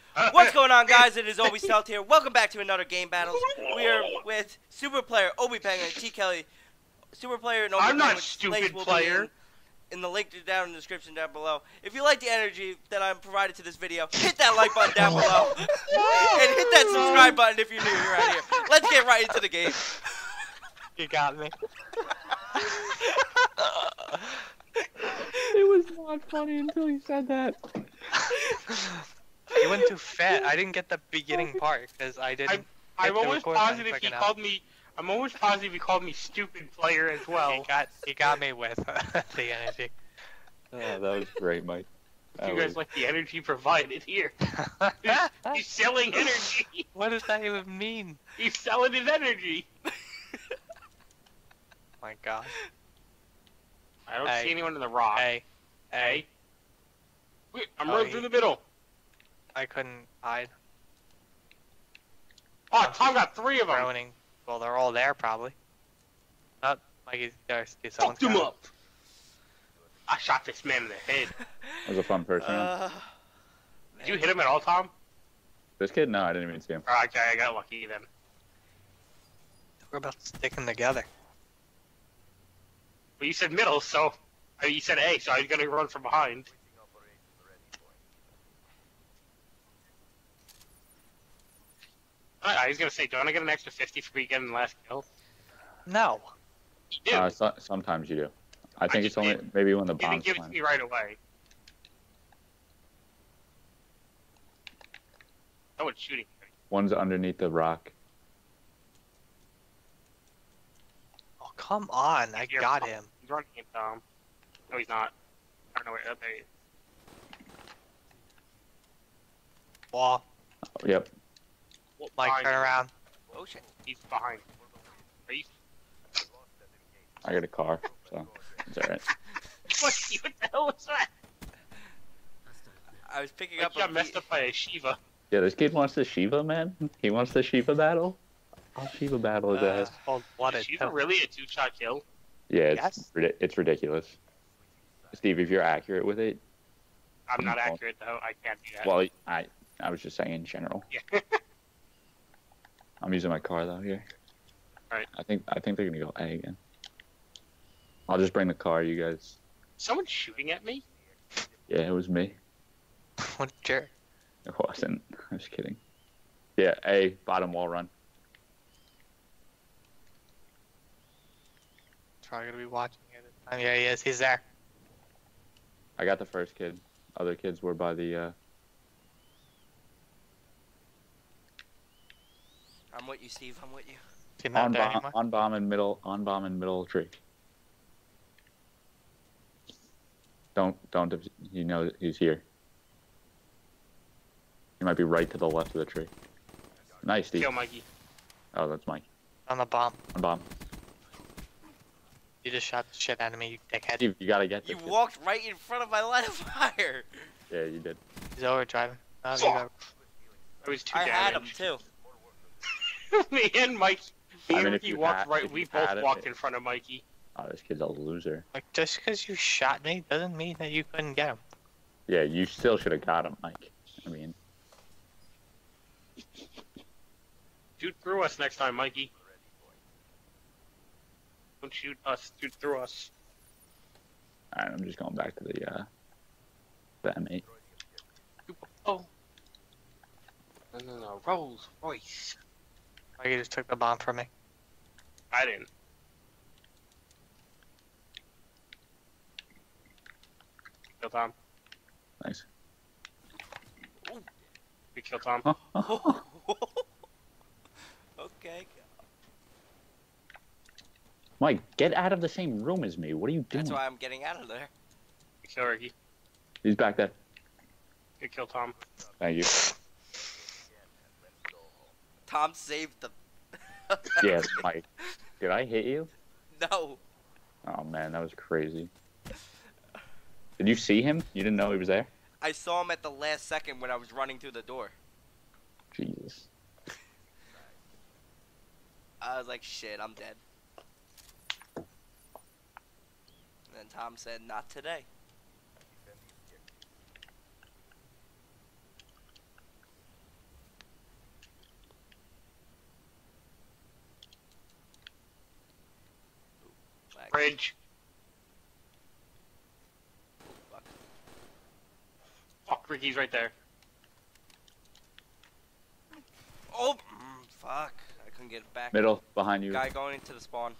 What's going on, guys? It is Obi Stealth here. Welcome back to another Game Battles. We are with Super Player, Obi Penguin, T. Kelly. Super Player and Obi I'm not Penguin. stupid Links will player. be in the link down in the description down below. If you like the energy that I'm provided to this video, hit that like button down below. And hit that subscribe button if you're new around here. Let's get right into the game. You got me. It was not funny until he said that. You went too fast. I didn't get the beginning part because I didn't. I'm the almost record button positive he quick enough. called me. I'm almost positive he called me stupid player as well. He got me with the energy. Oh, that was great, Mike. You guys like the energy provided here. He's selling energy. What does that even mean? He's selling his energy. My God. I don't Hey. see anyone in the rock. Hey, Wait, I'm Oh, running through the middle. I couldn't hide. Oh, Tom got 3 of them. Ruining. Well, they're all there probably. Oh, Mikey's there. Fucked him up. I shot this man in the head. That was a fun first round. Did you hit him at all, Tom? This kid? No, I didn't even see him. Oh, okay, I got lucky then. We're about to stick them together. But you said middle, so you said A, so I was gonna run from behind. I was gonna say, don't I get an extra 50 for me getting the last kill? No. You do. Sometimes you do. I think it's just only did. maybe when the You didn't bombs give it to land. me right away. No one's shooting. One's underneath the rock. Oh, come on. I Here, got Tom. him. He's running him, Tom. No, he's not. I don't know where. Oh, there he is. Wall. Oh, yep. Mike, Behind turn you. around. Oh shit. He's behind. Are you? I got a car, so it's alright. What the hell was that? I was picking Like up you got messed up by a Shiva. Yeah, this kid wants the Shiva, man. He wants the Shiva battle. I'll Shiva battle his ass. Oh, what Is a Shiva really a 2-shot kill? Yeah, Yes. it's ridiculous. Steve, if you're accurate with it, I'm not accurate though. I can't do that. well, I was just saying in general. Yeah. I'm using my car though here. Alright. I think they're gonna go A again. I'll just bring the car, you guys. Someone's shooting at me? Yeah, it was me. What a jerk. It wasn't. I was kidding. Yeah, A, bottom wall run. Probably gonna be watching it. Yeah, he is. He's there. I got the first kid. Other kids were by the I'm with you, Steve. I'm with you. Is he not on there bomb anymore? on bomb in middle tree. Don't you know that he's here. He might be right to the left of the tree. Nice, Steve. Kill Mikey. Oh, that's Mike. On the bomb. On bomb. You just shot the shit out of me, you dickhead. Steve, you gotta get this You kid. walked right in front of my line of fire. Yeah, you did. He's overdriving. Oh, you Fuck. got... I was too I had him damaged. too. Me and Mike. Me I mean, and if Ricky you walked had- right. if We you both had it, walked in front of Mikey. Oh, this kid's a loser. Like, just because you shot me doesn't mean that you couldn't get him. Yeah, you still should have got him, Mike. I mean, Shoot through us next time, Mikey. Don't shoot us. Shoot through us. alright, I'm just going back to the M8. Oh. No. Rolls Royce. Like, he just took the bomb from me. I didn't. Kill Tom. Nice. We kill Tom. Okay. Mike, get out of the same room as me. What are you doing? That's why I'm getting out of there. We kill Ricky. He's back there. We kill Tom. Thank you. Tom saved the. Yeah, Mike. Did I hit you? No. Oh man, that was crazy. Did you see him? You didn't know he was there? I saw him at the last second when I was running through the door. Jesus. I was like, shit, I'm dead. And then Tom said, not today. bridge. Fuck. Fuck, Ricky's right there. Oh, fuck. I couldn't get it back. Middle, behind you. Guy going into the spawn.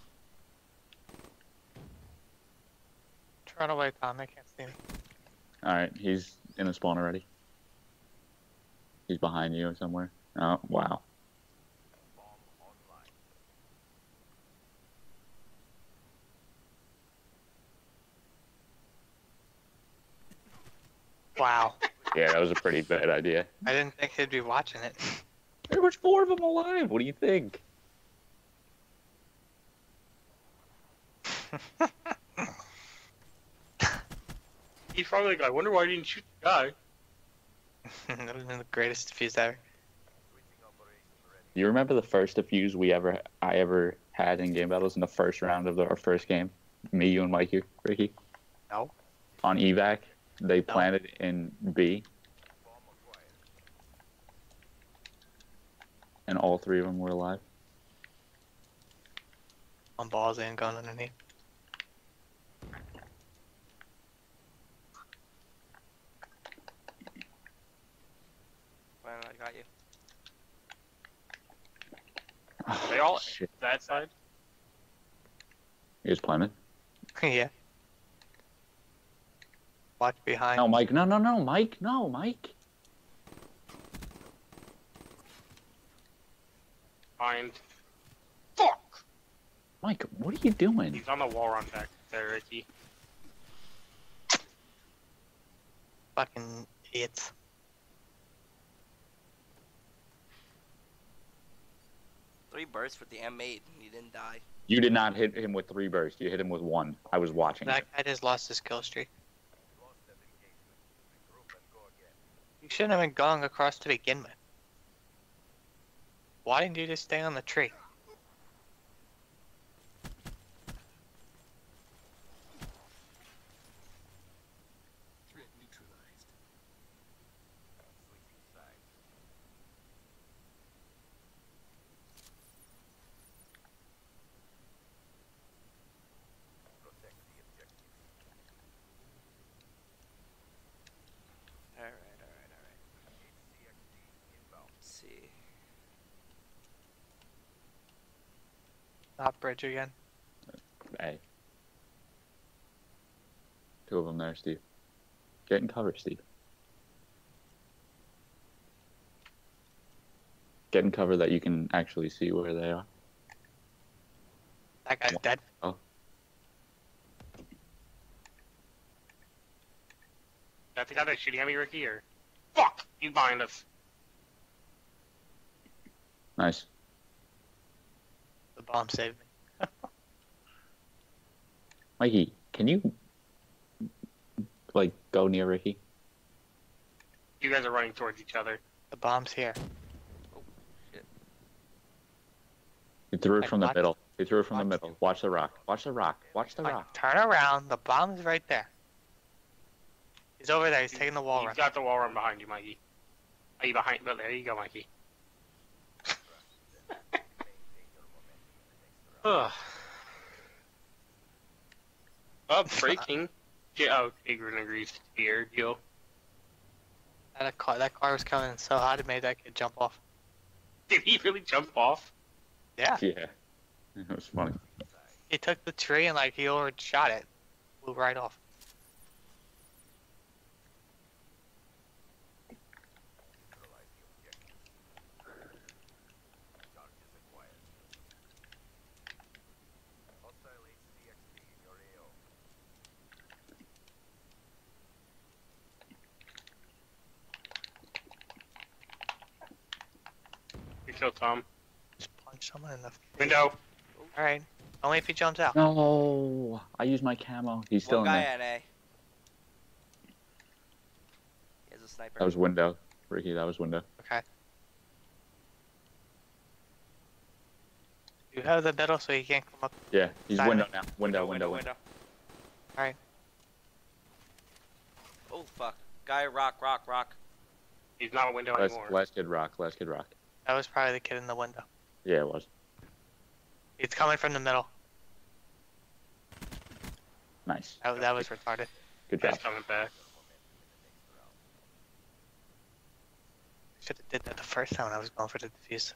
Run away, Tom. I can't see him. Alright, he's in the spawn already. He's behind you somewhere. Oh, wow. Wow. Yeah, that was a pretty bad idea. I didn't think he'd be watching it. There was 4 of them alive. What do you think? He's probably like, I wonder why I didn't shoot the guy. That would have been the greatest defuse ever. You remember the first defuse I ever had in game battles in the first round of our first game? Me, you, and Mikey, Ricky? No. On evac, they planted in B. And all 3 of them were alive. On balls and gun underneath. Well, I got you. They all Shit. that side. He was planted. Yeah. Watch behind. No, Mike. No, Mike. No, Mike. Behind. Fuck! Mike, what are you doing? He's on the wall run back there, Ricky. Fucking idiots. Three bursts with the M8 and he didn't die. You did not hit him with 3 bursts. You hit him with 1. I was watching. That guy just lost his kill streak. You shouldn't have been going across to begin with. Why didn't you just stay on the tree? Alright. Let's see. Not bridge again. Hey. 2 of them there, Steve. Get in cover, Steve. Get in cover that you can actually see where they are. That guy's dead. That's the guy that's shooting at me, Ricky, or? Fuck! He's behind us. Nice. The bomb saved me. Mikey, can you, like, go near Ricky? You guys are running towards each other. The bomb's here. He threw it Like, from the watch- middle. He threw it from the watch- middle. Watch the rock. Watch the rock. Watch the Like, rock. turn around. The bomb's right there. He's over there. He's taking the wall He's run. got the wall run behind you, Mikey. Are you behind? But there you go, Mikey. Ugh. Oh, breaking. Oh, Tigran agrees to your deal. That car was coming so hot it made that kid jump off. Did he really jump off? Yeah. Yeah. It was funny. He took the tree and like he overshot it. Flew right off. You killed Tom. Just punch someone in the face. Window. Alright. Only if he jumps out. No, I used my camo. He's still One in guy there. at A. He has a sniper. That was window. Ricky, that was window. Okay. You have the middle so he can't come up. Yeah, he's Silent. window now. Window. Alright. Oh fuck. Guy rock. He's not a window anymore. Last kid rock. That was probably the kid in the window. Yeah, it was. He's coming from the middle. Nice. That was retarded. Good That's job. coming back. Should have did that the first time when I was going for the defuse.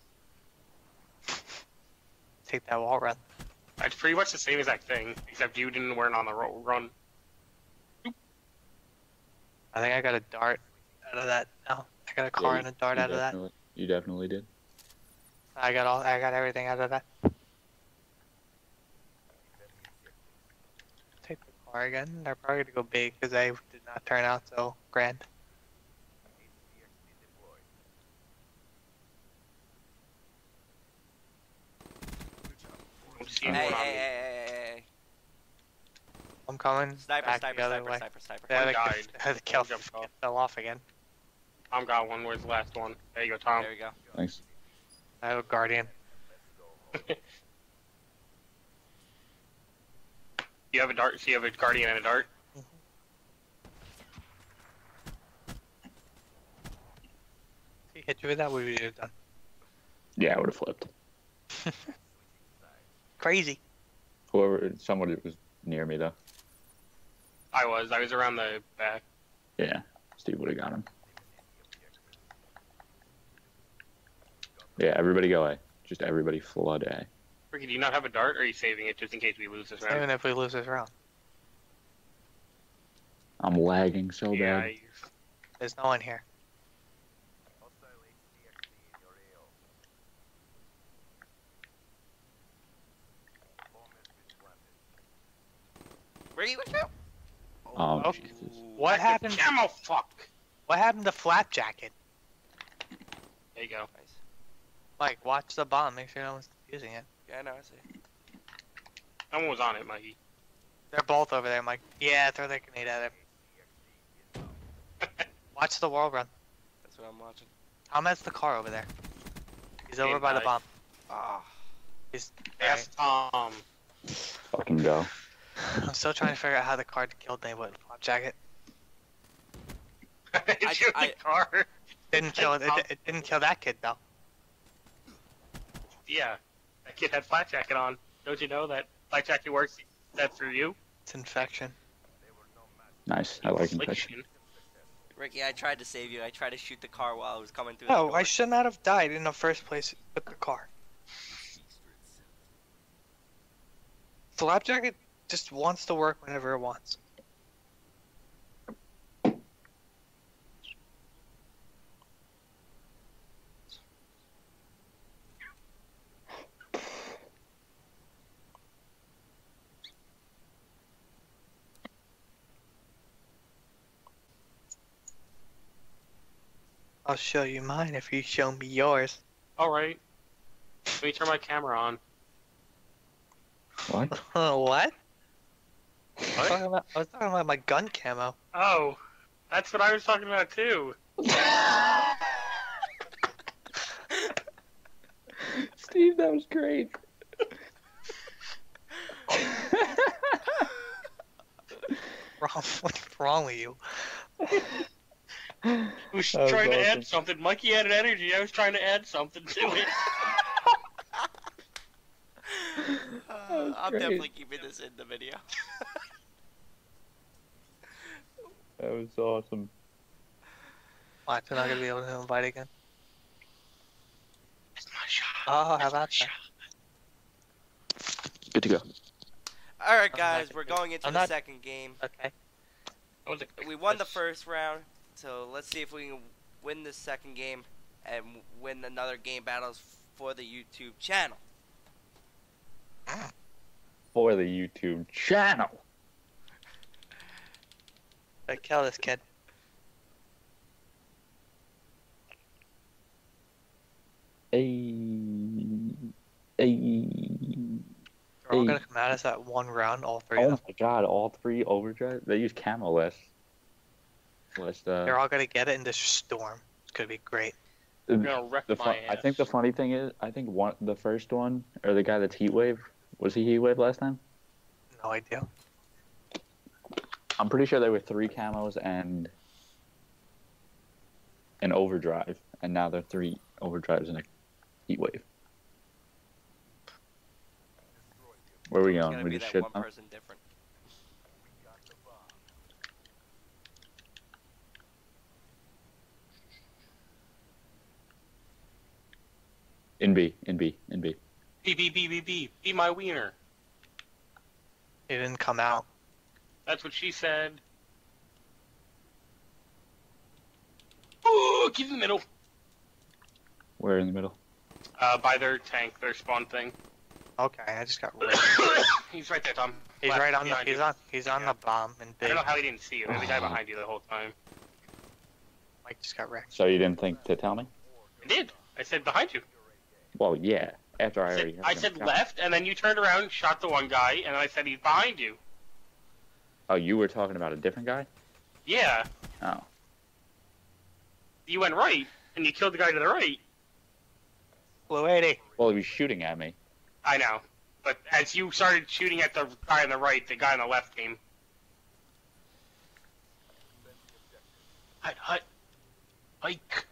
Take that wall run. It's pretty much the same exact thing, except you weren't on the run. I think I got a dart out of that. No, I got a car Yeah, and a dart out of that. You definitely did. I got everything out of that. Take the car again. They're probably gonna go big because they did not turn out so grand. Don't see Hey, anyone hey, on hey, me. hey, hey, hey. I'm coming. Sniper, back sniper, the other sniper, way. sniper, sniper. Yeah, One the, died. the kill One jumped off. fell off again. Tom got one. Where's the last one? There you go, Tom. There we go. Thanks. I have a guardian. You have a dart. So you have a guardian and a dart. If he hit you with that, what would you have done? Yeah, I would have flipped. Crazy. Somebody was near me though. I was around the back. Yeah, Steve would have got him. Yeah, everybody go A. Just everybody flood A. Ricky, do you not have a dart, or are you saving it just in case we lose this round? Even if we lose this round. I'm lagging so Yeah, bad. There's no one here. Ready? Watch out! Oh, Oh. Jesus. What happened? Camo, fuck! What happened to flap jacket? There you go. Nice. Like, watch the bomb. Make sure no one's using it. Yeah, I know, I see. Someone was on it, Mikey. They're both over there, Mike. Yeah, throw their grenade at him. Watch the wall run. That's what I'm watching. Tom has the car over there. He's over Hey, by the guys. bomb. Ah. He's. Yes, Tom. Fucking go. I'm still trying to figure out how the car killed me with flap jacket. Shoot I- the car. Didn't kill it. It didn't kill that kid though. Yeah, that kid had flat jacket on. Don't you know that flat jacket works? That's through you. It's infection. Nice. I like infection. Affliction. Ricky, I tried to save you. I tried to shoot the car while I was coming through the No, door. I should not have died in the first place with the car. Flap jacket just wants to work whenever it wants. I'll show you mine if you show me yours. Alright. Let me turn my camera on. What? What? What? I was talking about my gun camo. Oh, that's what I was talking about too. Steve, that was great. What's wrong with you? I was That was trying to awesome. add something. Mikey added energy. I was trying to add something to it. I'm great. definitely keeping this in the video. That was awesome. What? They're not gonna be able to invite again? It's my shot. Oh, how about that? Good to go. All right, I'm guys, not- we're going into I'm the not- second game. Okay. That was a- We won the first round, so let's see if we can win the second game and win another game battles for the YouTube channel. For the YouTube channel. I kill this kid. Hey. Hey. They're all Hey. gonna come at us at one round, all three Oh of them. my god, all three overdrive? They use camo less. They're all gonna get it in this storm. It's gonna be great. I'm gonna wreck the my I think the ass. funny thing is, I think the first one, or the guy that's Heatwave, was he Heatwave last time? No idea. I'm pretty sure there were 3 camos and an overdrive, and now there are 3 overdrives and a Heatwave. Where are we It's going? gonna We be just that shit one on? person different. In B, in B, in B. Be my wiener. He didn't come out. That's what she said. Oh, keep in the middle. Where in the middle? By their tank, their spawn thing. Okay, I just got ripped. He's right there, Tom. He's Left, right on the. behind He's you. on. He's on Yeah. the bomb and I big. don't know how he didn't see you. There's a guy behind you the whole time. Mike just got wrecked. So you didn't think to tell me? I did. I said behind you. Well, yeah. After I already. I said left, and then you turned around, shot the one guy, and I said he's behind you. Oh, you were talking about a different guy? Yeah. Oh. You went right, and you killed the guy to the right. Blue 80. Well, he was shooting at me. I know. But as you started shooting at the guy on the right, the guy on the left came. Hut. Hike.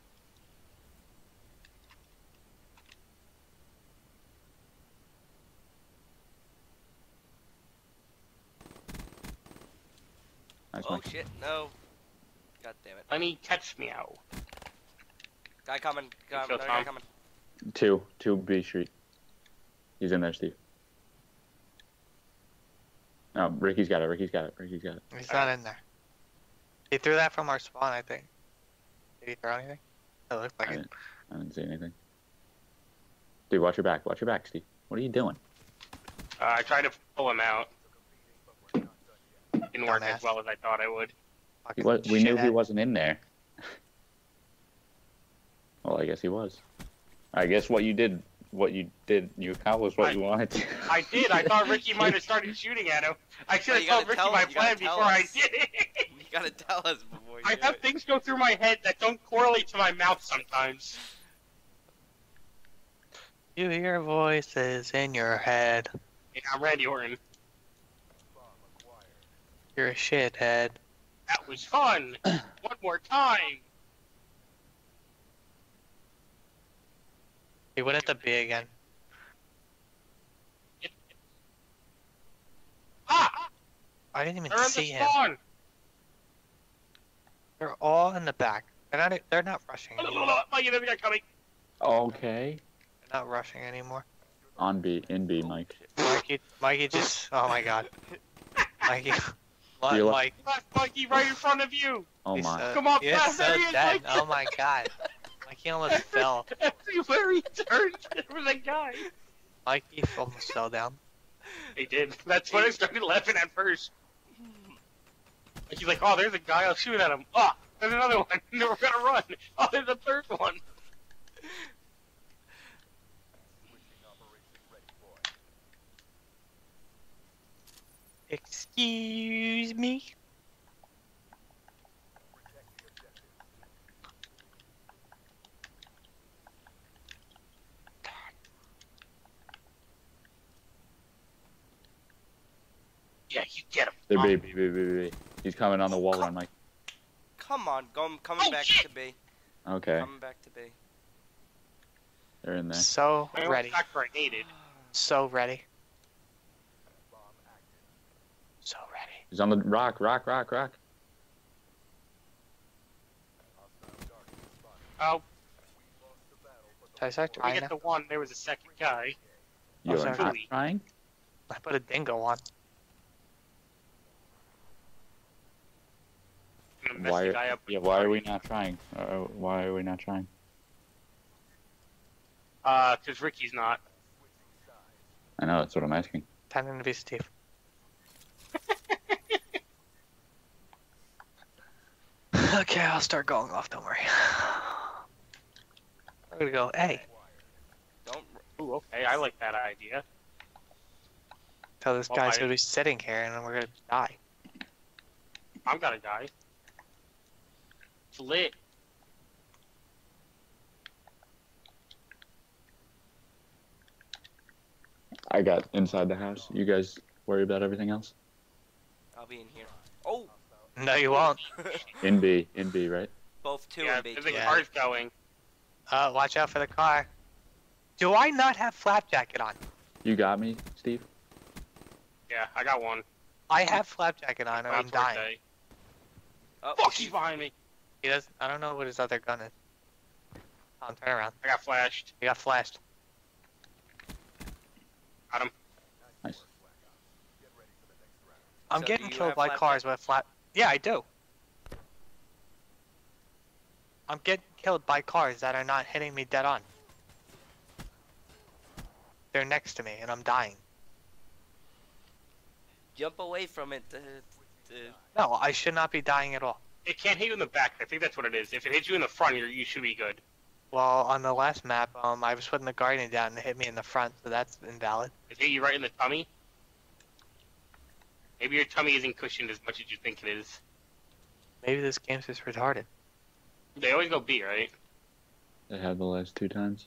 Nice, Oh Mike. shit, no. God damn it. Let me catch meow. Guy coming. Kill Another Tom. guy coming. Two B Street. He's in there, Steve. No, Ricky's got it. Ricky's got it. Ricky's got it. He's not in there. He threw that from our spawn, I think. Did he throw anything? It looked like it. I didn't see anything. Dude, watch your back. Watch your back, Steve. What are you doing? I tried to pull him out. Didn't work as Dumbass. well as I thought I would. He Fucking was, we knew he shithead. wasn't in there. Well, I guess he was. I guess what you did, you accomplished what you wanted to. I did. I thought Ricky might have started shooting at him. I should have you gotta told Ricky tell my us, you gotta plan tell before I us. did it. You gotta tell us before you I do have it. things go through my head that don't correlate to my mouth sometimes. You hear voices in your head. Yeah, I'm Randy Orton. You're a shithead. That was fun. One more time. He went at the B again. Ah! I didn't even They're in see the him. spawn. They're all in the back. They're not rushing anymore. Mike, another guy coming. Okay. They're not rushing anymore. On B, in B, Mike. Mikey just. Oh my god. Mikey. You're like- Mike. Left Mikey right in front of you. Oh he's my. so- Come on, he is fast, so there he is, dead. Mikey. Oh my god. Mikey almost fell. Everywhere he turned, there was a guy. Mikey almost fell down. He did. That's when I started laughing at first. He's like, oh, there's a guy. I'll shoot at him. Oh, there's another one. We're gonna run. Oh, there's a third one. Excuse me? Yeah, you get him. They're B, B, B, B, B. He's coming on the wall run, Mike. Come on, coming Oh, back shit. to B. Okay, Coming back to B. they're in there. So I ready. almost got grenaded. So ready. So ready. He's on the rock. Oh, Did I start we trying get now? the one. There was a second guy. You're sorry. not trying? I put a dingo on. I'm gonna mess Why? the guy up. Yeah, why are we not trying? Why are we not trying? Because Ricky's not. I know, that's what I'm asking. Pretending to be Steve. Okay, I'll start going off, don't worry. I'm gonna go A. Don't. Ooh, okay, I like that idea. So this Well, guy's I- gonna be sitting here and then we're gonna die. I'm gonna die. It's lit. I got inside the house. You guys worry about everything else? I'll be in here. Oh, No, you won't. In B, right? both two Yeah, and B. there's a Yeah. car's going. Watch out for the car. Do I not have flap jacket on? You got me, Steve? Yeah, I got one. I have flap jacket on or I'm That's dying. birthday. Oh, Fuck, he's behind me. He does. I don't know what his other gun is. Tom, turn around. I got flashed. You got flashed. Got him. Nice. I'm So getting do you killed have by flat cars pick? with flat. Yeah, I do. I'm getting killed by cars that are not hitting me dead on. They're next to me and I'm dying. Jump away from it. No, I should not be dying at all. It can't hit you in the back. I think that's what it is. If it hits you in the front, you should be good. Well, on the last map, I was putting the Guardian down and it hit me in the front, so that's invalid. It hit you right in the tummy. Maybe your tummy isn't cushioned as much as you think it is. Maybe this game's just retarded. They always go B, right? They had the last 2 times.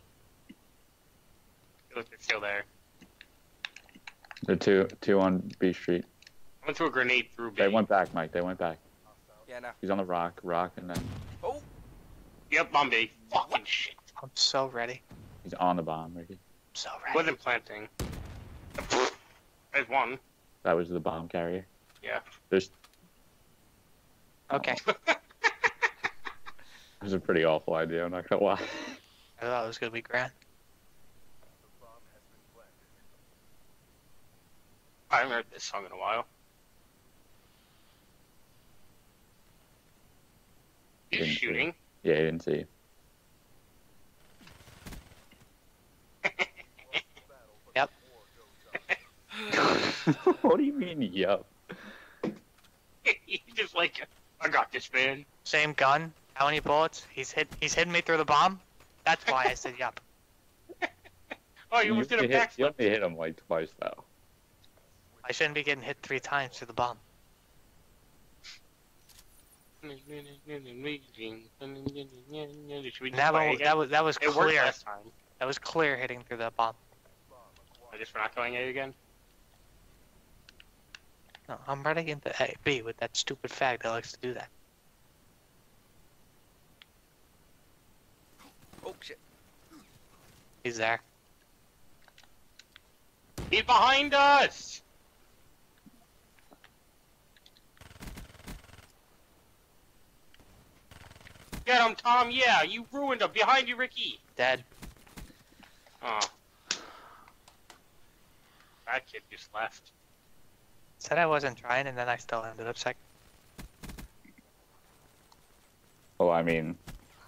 Look, they're still there. They're two on B Street. I went through a grenade through B. They went back, Mike. They went back. Yeah, no. He's on the rock, and then Oh, Yep, bomb B. Fucking shit. I'm so ready. he's on the bomb, Ricky. So ready. Wasn't planting. There's one. That was the bomb carrier. Yeah. There's. Okay. It was a pretty awful idea. I'm not gonna lie. I thought it was gonna be grand. I haven't heard this song in a while. He's Didn't see. shooting. Yeah, he didn't see. Yep. What do you mean, yup? He's just like, I got this, man. Same gun. How many bullets? He's hitting me through the bomb. That's why I said yup. Oh, you almost did a you backflip. only hit him like twice, though. I shouldn't be getting hit 3 times through the bomb. Should we That play was again? that was It worked clear. last time. That was clear hitting through that bomb. I guess we're not going A again. No, I'm running into A, B with that stupid fag that likes to do that. oh shit. He's there. He's behind us! Get him, Tom. Yeah, you ruined him. Behind you, Ricky. Dead. Oh. That kid just left. Said I wasn't trying, and then I still ended up second. Well, I mean,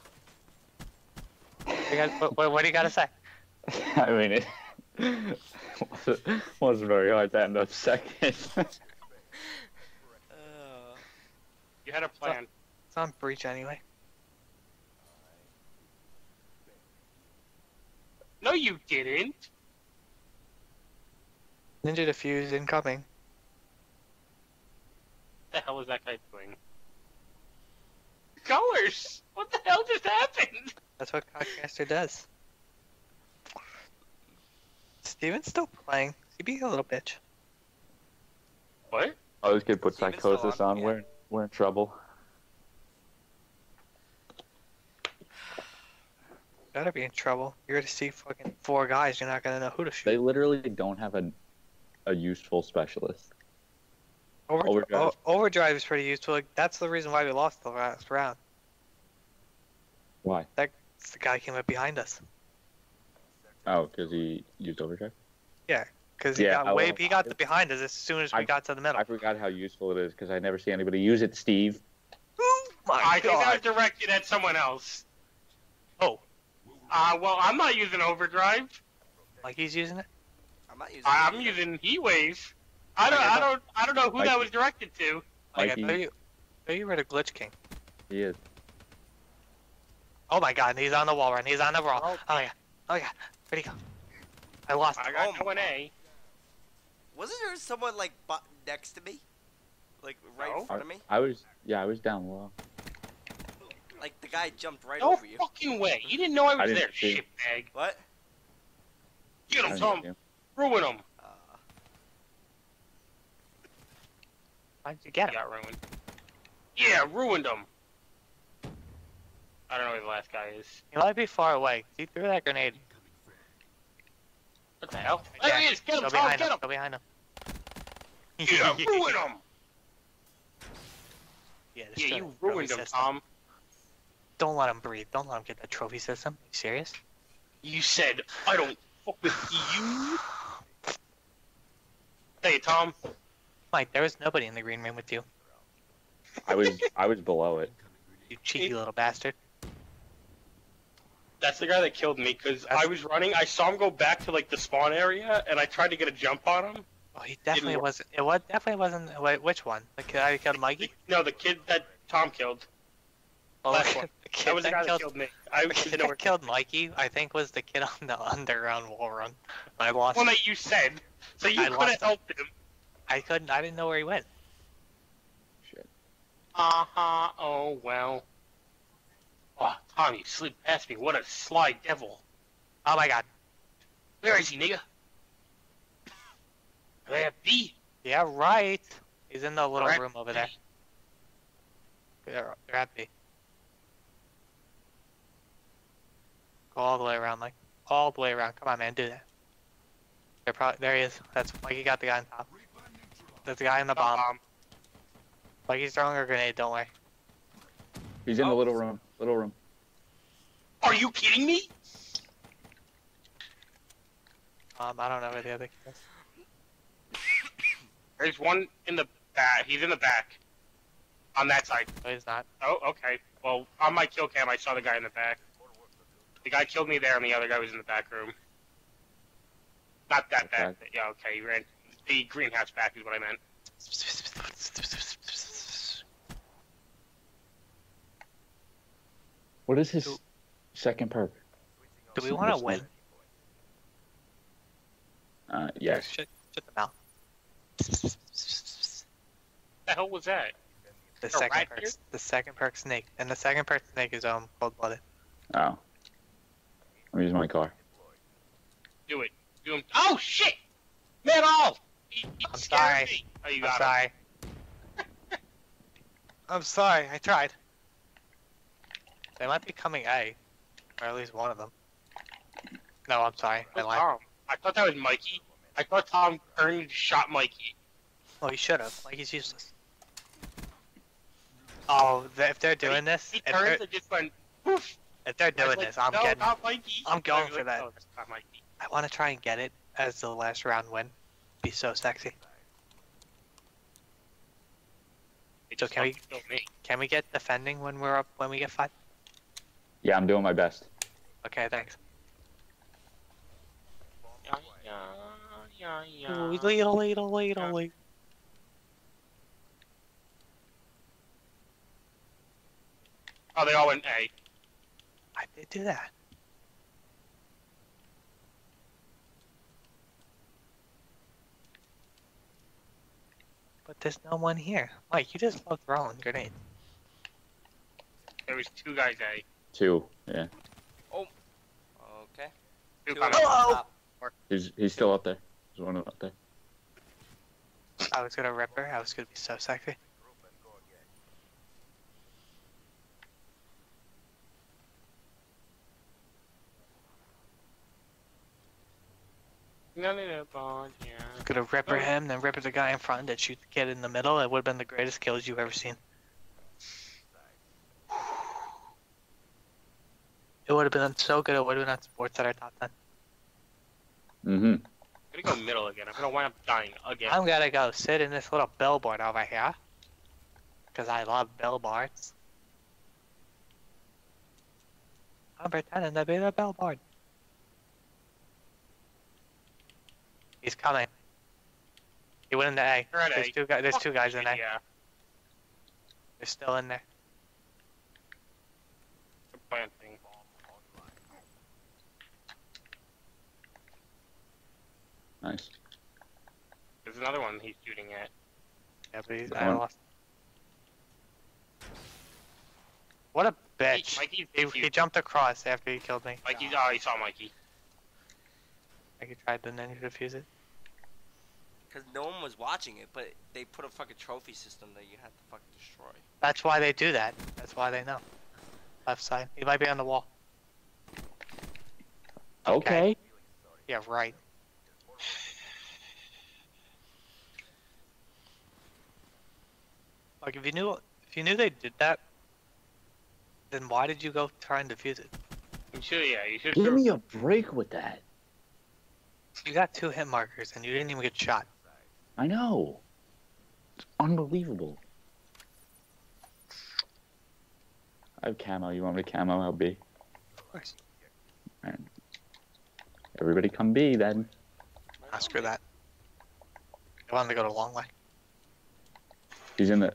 What do you gotta say? I mean, it wasn't very hard to end up second. You had a plan. It's on breach anyway. No, you didn't. Ninja defuse incoming. What the hell is that guy doing? Colors! What the hell just happened? That's what Cockcaster does. Steven's still playing. He being a little bitch. What? Oh, this kid put Steven's still psychosis on, on. yeah. We're in trouble. Gotta be in trouble. You're gonna see fucking 4 guys. You're not gonna know who to They shoot. literally don't have a useful specialist. Overdrive. Overdrive is pretty useful. Like, that's the reason why we lost the last round. Why? It's the guy who came up behind us. Oh, because he used overdrive. Cause he Yeah, got behind us as soon as we got to the middle. I forgot how useful it is because I never see anybody use it. Steve. Oh my I think that god! was directed at someone else. Oh, Well, I'm not using overdrive. like he's using it. I'm not using. I'm it. using heat wave. I don't know who that was directed to. Like, Mikey. I thought you were the glitch king. He is. Oh my god! And he's on the wall run. He's on the wall. Oh yeah. Oh yeah. Where'd he go? I lost. I him. got no A. Wasn't there someone like next to me, like right No. in front of me? I was down low. Like the guy jumped right No over you. fucking way. You didn't know I was didn't there, see. shitbag. What? Get I him, didn't Tom. see him. Ruin him. How'd you get him? Got ruined. Yeah, ruined him. I don't know who the last guy is. He might be far away. He threw that grenade. What the hell? There he is. Get him, Go Tom. behind Get him. him. Go behind him. Yeah, ruin him. Yeah, Yeah, you ruined him, Tom. Don't let him breathe. Don't let him get that trophy system. You serious? You said I don't fuck with you. Hey, Tom. Mike, there was nobody in the green room with you. I was below it. You cheeky little bastard. That's the guy that killed me, because I was running, I saw him go back to, like, the spawn area, and I tried to get a jump on him. Oh, he definitely work. wasn't. Definitely wasn't. Wait, which one? The kid I killed Mikey? No, the kid that Tom killed. Oh, Last one. the kid That was the guy that killed me. I the was kid nowhere. that killed Mikey, I think, was the kid on the underground wall run. I lost. One that you said, so you I could lost have him. helped him. I couldn't. I didn't know where he went. Shit. Oh well. Oh, Tom, you slid past me. What a sly devil. Oh my God. Where is he, nigga? There be. Yeah, right. He's in the little Right. room over there. They're at B. Go all the way around, Mike. All the way around. Come on, man. Do that. There he is. That's Mikey got the guy on top. There's the guy in the bomb. Mikey's throwing a grenade. Don't worry. He's in the little room. Little room. Are you kidding me? I don't know where the other kid is. There's one in the back. He's in the back. On that side. No, he's not. Oh, okay. Well, on my kill cam, I saw the guy in the back. The guy killed me there, and the other guy was in the back room. Not that back. Yeah, okay. He ran. The greenhouse back is what I meant. What is his second perk? Do we want to win? Yes. Shut the mouth. The hell was that? The A second rat perk. here? The second perk snake. And the second perk snake is cold-blooded. Oh. I'm using my car. Do it. Do him. Oh shit! Man, all. I'm sorry. Me. Oh, you I'm got him. sorry. I'm sorry. I tried. They might be coming A. Or at least one of them. No, I'm sorry. I lied. Tom. I thought that was Mikey. I thought Tom turned and shot Mikey. Oh, you should have. Like, he's useless. Oh, if they're doing this, He if turned they're, and just went poof. if they're I was doing like, this, I'm no, getting. not Mikey. I'm going I was for like, that. No, that's not Mikey. I want to try and get it as the last round win. Be so sexy. It So just can we- fucking killed me. Can we get defending when we're up? When we get 5? Yeah, I'm doing my best. Okay, thanks. Yeah. Ladle. Oh, they all went A. I did do that. But there's no one here. Mike, you just love throwing grenades. There was 2 guys A. 2. Yeah. Okay. 2 Two coming. on Hello? top. He's still up there. There's one up there. I was gonna rip her. I was gonna be so sexy. No, bond, yeah. I was gonna rip her him, then rip her the guy in front, then shoot the kid in the middle. It would have been the greatest kills you've ever seen. It would have been so good. It would have been on Sports at our top 10. Mm-hmm. I'm gonna go middle again. I'm gonna wind up dying again. I'm gonna go sit in this little billboard over here. Because I love billboards. I'm pretending to be the billboard. He's coming. He went into A. They're at There's A. 2 guys. There's 2 guys in A. Yeah. They're still in there. They're planting. Nice. There's another one he's shooting at. Yeah, but he's. Come I on. lost. What a bitch. Mikey's He jumped across after he killed me. Mikey's. Oh, he saw Mikey. Like he tried to ninja defuse it. Because no one was watching it, but they put a fucking trophy system that you had to fucking destroy. That's why they do that. That's why they know. Left side. He might be on the wall. Okay. Yeah, right. Like if you knew they did that, Then why did you go try and defuse it? You should, yeah, you should. Give me a break with that. You got 2 hit markers and you didn't even get shot. I know. It's unbelievable. I have camo. You want me to camo out B? Of course. Alright. Everybody come B then. Ah, screw that. I wanted to go to long way. He's in the...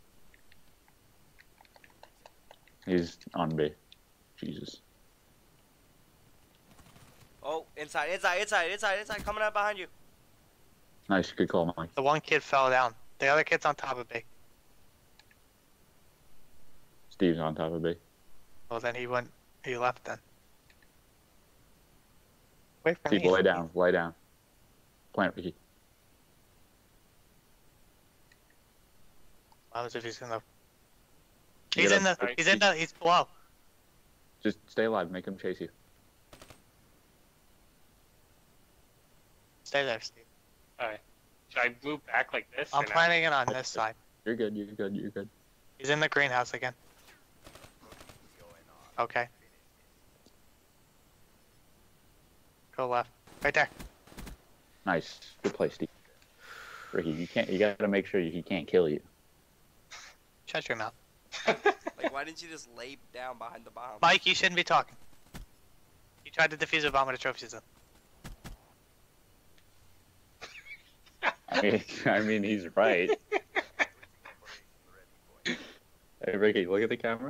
He's on B. Jesus. Oh, inside, coming up behind you. Nice. Good call, Mike. The one kid fell down. The other kid's on top of B. Steve's on top of B. Well, then he left then. Wait for Steve, me. lay down. Lay down. Plant Ricky. What happens if he's in the... Get up. He's below. Just stay alive. Make him chase you. Stay there, Steve. Alright. Should I move back like this? I'm or not? planning it on this side. You're good. You're good. You're good. He's in the greenhouse again. Okay. Go left. Right there. Nice. Good play, Steve. Ricky, you gotta make sure he can't kill you. Shut your mouth. Like, why didn't you just lay down behind the bomb? Mike, you shouldn't be talking. You tried to defuse a bomb with a trophy system. I mean, he's right. Hey, Ricky, look at the camera.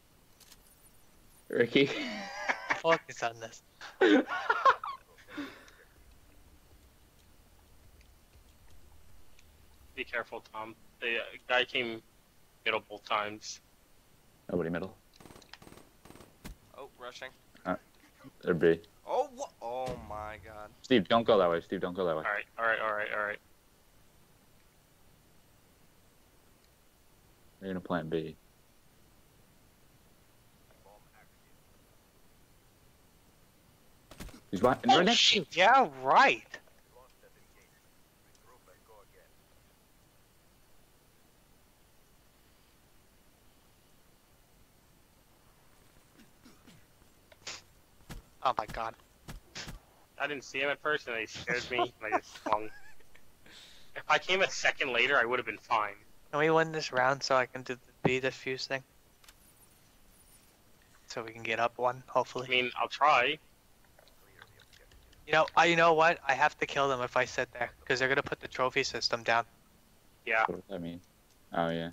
Ricky. Focus on this. Be careful, Tom. The guy came middle both times. Nobody middle. Oh, rushing. There B. Oh, oh my god. Steve, don't go that way. Steve, don't go that way. Alright. They're gonna plant B. He's right next to you. Yeah, right. Oh my god. I didn't see him at first and they scared me and I just swung. If I came a second later, I would have been fine. Can we win this round so I can do the B defuse thing? So we can get up one, I hopefully. mean, I'll try. You know what? I have to kill them if I sit there, because they're gonna put the trophy system down. Yeah. What does that mean? Oh, yeah.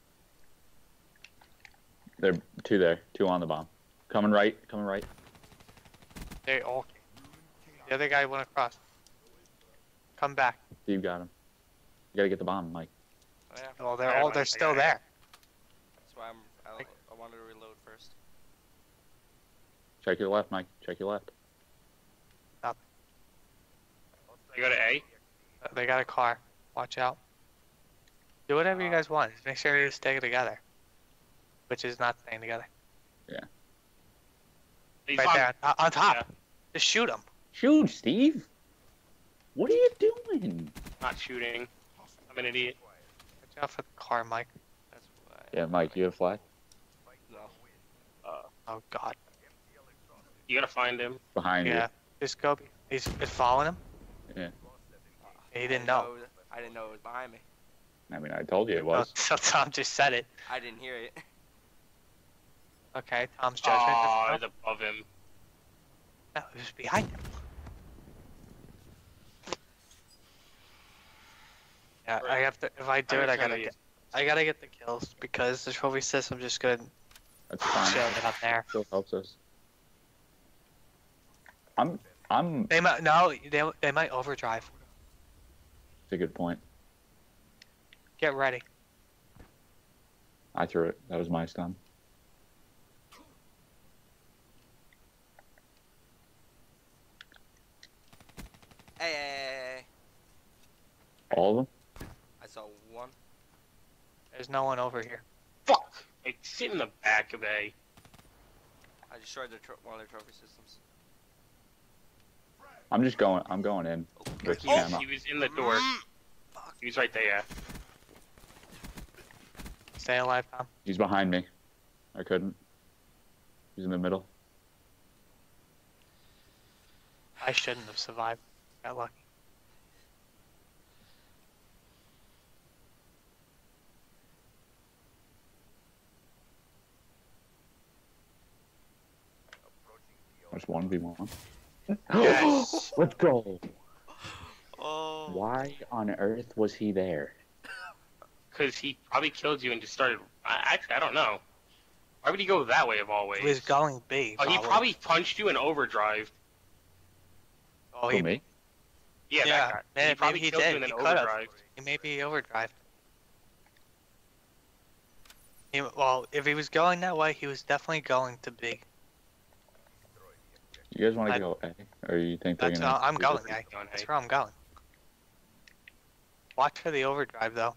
There are 2 there. 2 on the bomb. Coming right. Coming right. They all. The other guy went across. Come back. Steve got him. You gotta get the bomb, Mike. Oh, yeah. Well, I they're still there. That's why I wanted to reload first. Check your left, Mike. Check your left. You go to A? They got a car. Watch out. Do whatever you guys want. Just make sure you stay together. Which is not staying together. He's Right on- there, on top. Yeah. Just shoot him. Shoot, Steve! What are you doing? Not shooting. I'm an idiot. Watch out for the car, Mike. That's why. Yeah, Mike, you have flag? No. Oh god. You gotta find him. Behind Yeah. Just go. He's following him. Yeah. He didn't know. I didn't know it was behind me. you. I mean, I told you it Oh, was. so Tom just said it. I didn't hear it. Okay, Tom's judgment. Oh, That's it's above him. no, it was behind him. Yeah, I have to. If I do it, I gotta get the kills because the trophy system's just gonna That's fine. chill it up there. Still helps us. I'm. They might they might overdrive. It's a good point. Get ready. I threw it. That was my stun. Hey. All of them? I saw one. There's no one over here. Fuck! Like, sit in the back of A. I destroyed one of their trophy systems. I'm just going. I'm going in. With He was, camo. he was in the door. Fuck. He was right there. Stay alive, Tom. He's behind me. I couldn't. He's in the middle. I shouldn't have survived. Got lucky. There's 1v1. Yes. Let's go. Oh. Why on earth was he there? Because he probably killed you and just started. Actually, I don't know. Why would he go that way of all ways? He was going big. Oh, he probably punched you in overdrive. Oh, Who, he, me? Yeah, Yeah, that guy. maybe He probably he killed did. you in an He could've. overdrive. he may be overdrive. Well, if he was going that way, he was definitely going to big. You guys want I- to go A? Or you think they're That's gonna? I'm going. Going That's A. where I'm going. Watch for the overdrive though.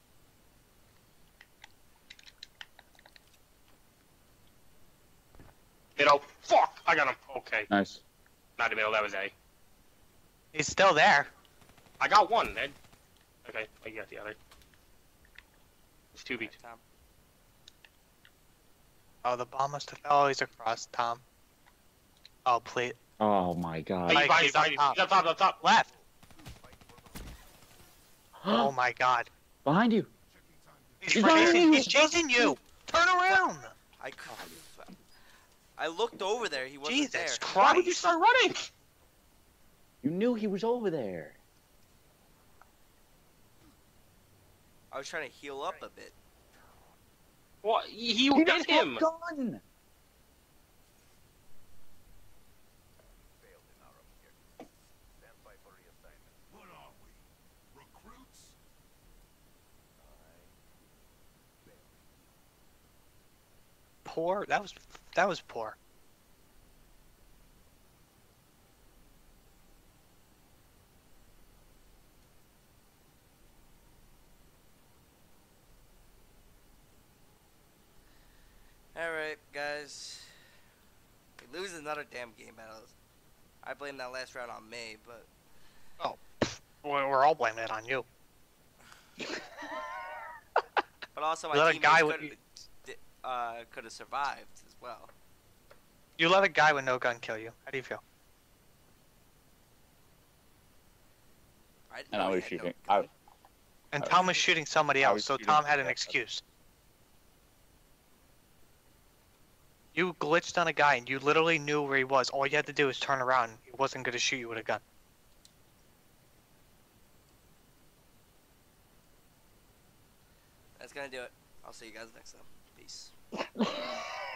Middle. Fuck! I got him. Okay. Nice. Not the middle, that was A. He's still there. I got one, Ed. Okay, I got the other. It's 2v2. Oh, the bomb must have. Oh, he's across, Tom. Oh, please. Oh my Hey, god. Like, behind you, he's up behind you. top. He's up top, up top. Left. Oh my God. Behind you. He's He's behind chasing. you. He's chasing you. Turn around. I looked over there. He wasn't Jesus there. Why would you Christ. start running? You knew he was over there. I was trying to heal up a bit. What? He He hit doesn't him. have gun. Poor. That was poor. Alright, guys. We lose another damn game battle. I blame that last round on May, but We're all blaming it on you. also You my let a teammates guy could have survived as well. You let a guy with no gun kill you. How do you feel? I didn't And know I he was had no shooting. gun. And I Tom was shooting somebody I else, was so shooting Tom had an somebody else. excuse. You glitched on a guy and you literally knew where he was. All you had to do was turn around. He wasn't going to shoot you with a gun. That's gonna do it. I'll see you guys next time. Peace.